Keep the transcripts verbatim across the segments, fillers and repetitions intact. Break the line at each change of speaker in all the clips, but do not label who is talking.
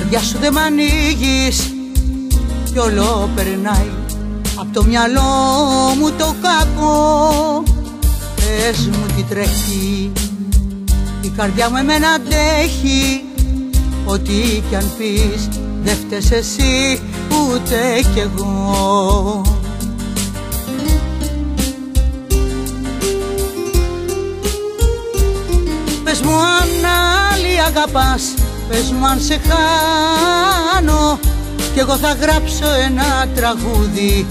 καρδιά σου δεν μ' ανοίγεις κι όλο περνάει απ' το μυαλό μου το κακό. Πες μου τι τρέχει, η καρδιά μου εμένα αντέχει. Ό,τι κι αν πεις δεν φταίς εσύ ούτε κι εγώ. Πες μου αν άλλη αγαπάς, πες μου αν σε χάνω κι εγώ θα γράψω ένα τραγούδι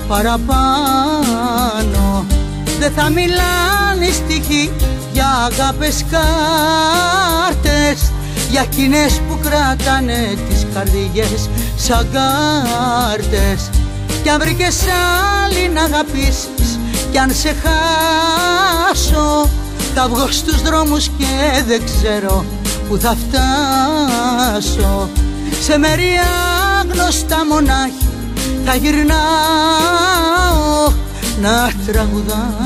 παραπάνω. Δεν θα μιλάνε στιχοί για αγάπες κάρτες, για εκείνες που κράτανε τις καρδιές σαν κάρτες. Κι αν βρήκες άλλη να αγαπήσεις κι αν σε χάσω, θα βγω στους δρόμους και δεν ξέρω που θα φτάσω. Σε μέρη άγνωστα μονάχη θα γυρνάω να τραγουδάω.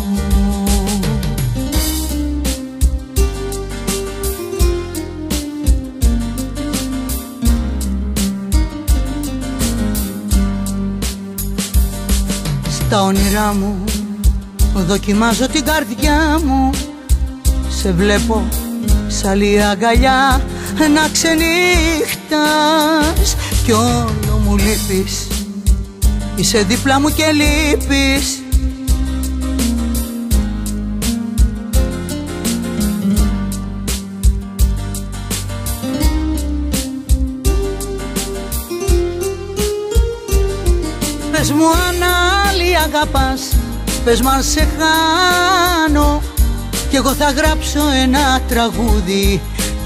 Στα όνειρά μου δοκιμάζω την καρδιά μου, σε βλέπω σ' άλλη αγκαλιά να ξενύχτας κι όλο μου λείπεις, είσαι δίπλα μου και λείπεις. Πες μου αν άλλη αγαπάς, πες μου αν σε χάνω κι εγώ θα γράψω ένα τραγούδι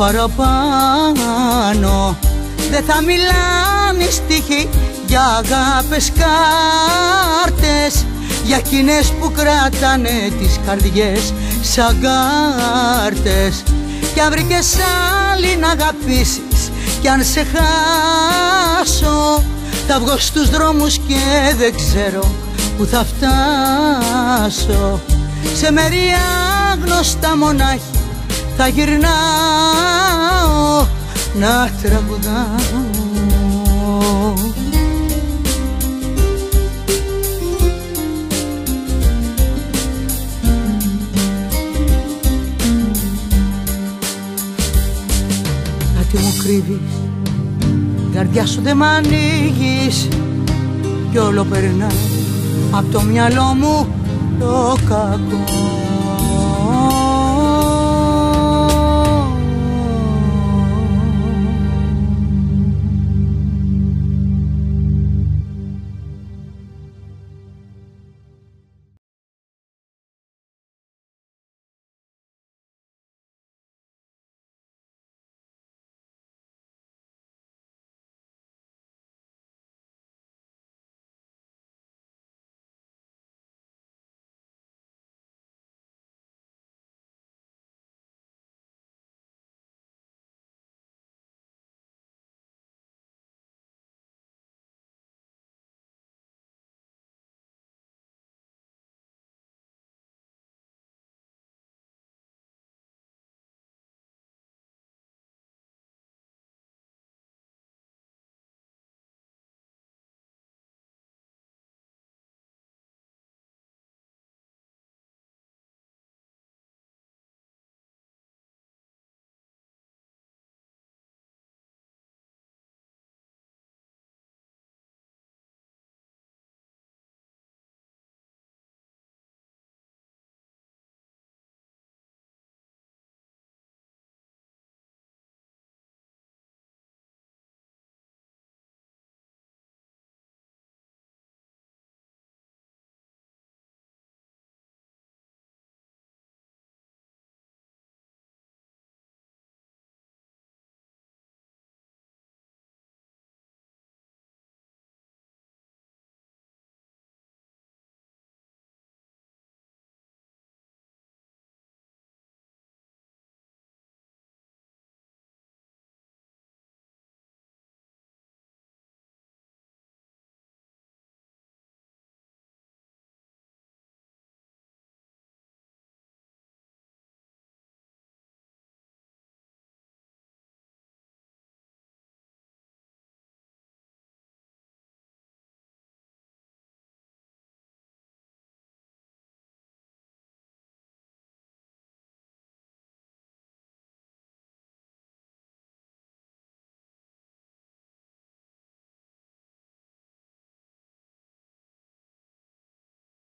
παραπάνω. Δεν θα μιλάνε στιχοί για αγάπες κάρτες, για εκείνες που κράτανε τις καρδιές σαν κάρτες. Κι αν βρήκες άλλη να αγαπήσεις κι αν σε χάσω, θα βγω στους δρόμους και δεν ξέρω που θα φτάσω. Σε μέρη άγνωστα μονάχη θα γυρνάω να τραγουδάω. Κάτι μου κρύβεις, καρδιά σου δεν μ' ανοίγεις κι όλο περνάει απ' το μυαλό μου το κακό.